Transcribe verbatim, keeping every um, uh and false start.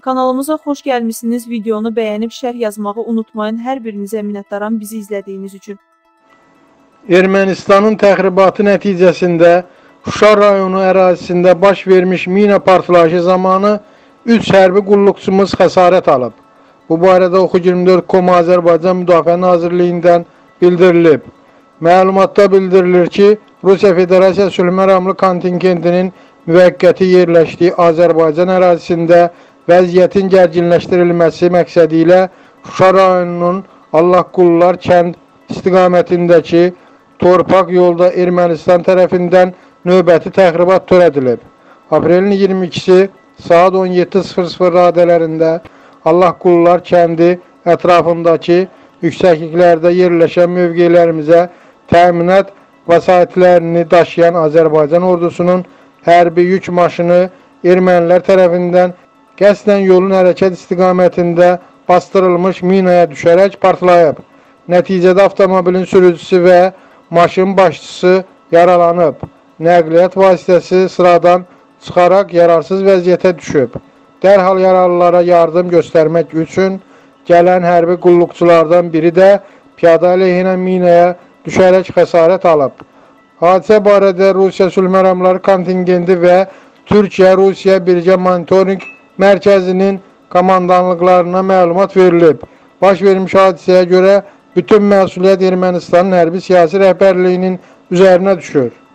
Kanalımıza xoş gəlmişsiniz. Videonu bəyənib şərh yazmağı unutmayın. Hər birinizə minnətdaram bizi izlədiyiniz üçün. Ermənistanın təxribatı nəticəsində Şuşa rayonu ərazisində baş vermiş mina partlayışı zamanı üç hərbi qulluqçumuz xəsarət alıb. Bu barədə Oxu iyirmi dörd nöqtə com Azərbaycan Müdafiə Nazirliyindən bildirilib. Məlumatda bildirilir ki, Rusiya Federasiya sülh məramlı kontingentinin müvəqqəti yerləşdiyi Azərbaycan ərazisində vəziyyətin gərginləşdirilməsi məqsədi ilə Şuşa rayonunun Allahqullular kənd istiqamətindəki torpaq yolda Ermənistan tərəfindən növbəti təxribat törədilib. Aprelin iyirmi ikisi saat on yeddi sıfır sıfır radələrində Allahqullular kəndi ətrafındakı yüksəkliklərdə yerləşən mövqelərimizə təminat vəsaitlərini daşıyan Azərbaycan ordusunun hərbi yük maşını ermənilər tərəfindən qəsdən yolun hərəkət istiqamətində bastırılmış minaya düşərək partlayıb. Nəticədə avtomobilin sürücüsü və maşın başçısı yaralanıb. Nəqliyyat vasitəsi sıradan çıxaraq yararsız vəziyyətə düşüb. Dərhal yaralılara yardım göstərmək üçün gələn hərbi qulluqçulardan biri də piyada əleyhinə minaya düşərək xəsarət alıb. Hadisə barədə Rusiya sülh məramları kontingenti və Türkiyə-Rusiya birgə monitorinq mərkəzinin komandanlıqlarına məlumat verilib. Baş vermiş hadisəyə görə bütün məsuliyyət Ermənistanın hərbi siyasi rəhbərliyinin üzərinə düşür.